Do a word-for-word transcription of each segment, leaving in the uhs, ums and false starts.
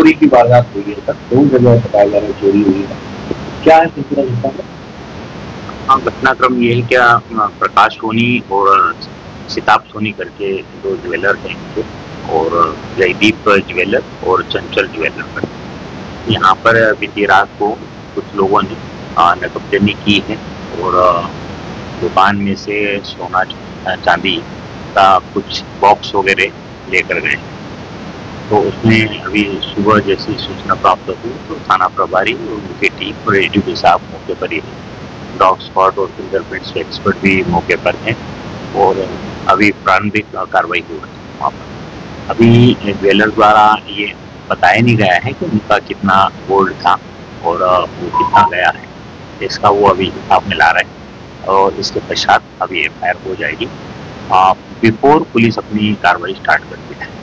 चोरी की वारदात हुई है, सर दो जगह बताया जा रहा है चोरी हुई है, क्या है सिलसिला घटना का? हाँ, घटनाक्रम ये है क्या, प्रकाश सोनी और सिताब सोनी करके दो ज्वेलर हैं इनके, और जयदीप ज्वेलर और चंचल ज्वेलर करके। यहाँ पर बीती रात को कुछ लोगों ने नकबजनी की है और दुकान में से सोना चांदी का कुछ बॉक्स वगैरह लेकर गए। तो उसमें अभी सुबह जैसी सूचना प्राप्त हुई तो थाना प्रभारी और उनकी टीम और एडीपी साहब मौके पर ही है। डॉग स्पॉट और फिंगरप्रिंट्स एक्सपर्ट भी मौके पर हैं और अभी प्रारंभिक कार्रवाई हो रही है वहाँ पर। अभी ज्वेलर द्वारा ये बताया नहीं गया है कि उनका कितना गोल्ड था और वो कितना गया है, इसका वो अभी हिसाब में ला रहे हैं और इसके पश्चात अभी एफ आई आर हो जाएगी बिफोर पुलिस अपनी कार्रवाई स्टार्ट करती है।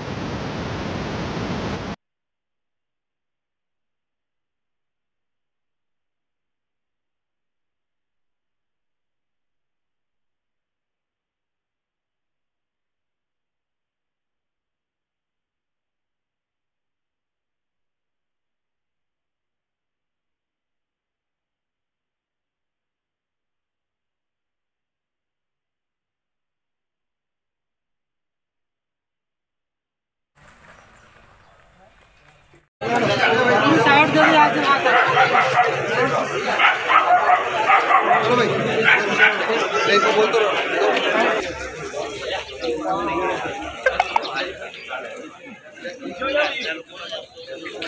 साइड दे दिया आज चलो भाई नहीं तो बोल तो